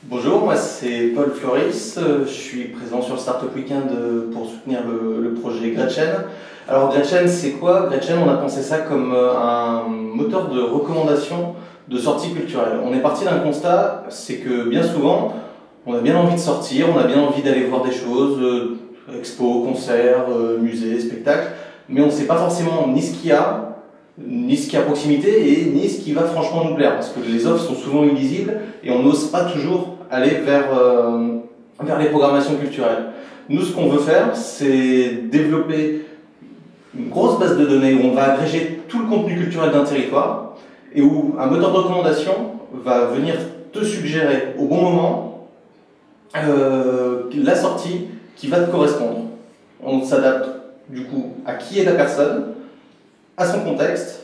Bonjour, moi c'est Paul Floris, je suis présent sur Startup Weekend pour soutenir le projet Gretchen. Alors Gretchen c'est quoi? Gretchen, on a pensé ça comme un moteur de recommandation de sorties culturelles. On est parti d'un constat, c'est que bien souvent on a bien envie de sortir, on a bien envie d'aller voir des choses, expos, concerts, musées, spectacles, mais on ne sait pas forcément ni ce qu'il y a, ni ce qui est à proximité et ni ce qui va franchement nous plaire, parce que les offres sont souvent illisibles et on n'ose pas toujours aller vers les programmations culturelles. Nous, ce qu'on veut faire, c'est développer une grosse base de données où on va agréger tout le contenu culturel d'un territoire et où un moteur de recommandation va venir te suggérer au bon moment la sortie qui va te correspondre. On s'adapte du coup à qui est la personne, à son contexte,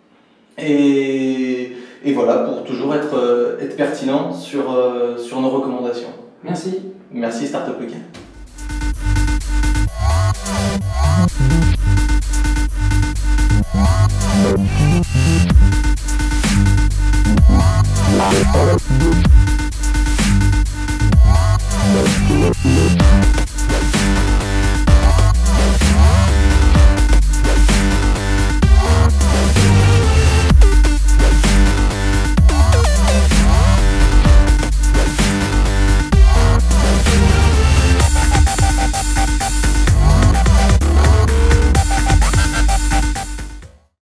et voilà, pour toujours être pertinent sur nos recommandations. Merci. Merci Startup Weekend.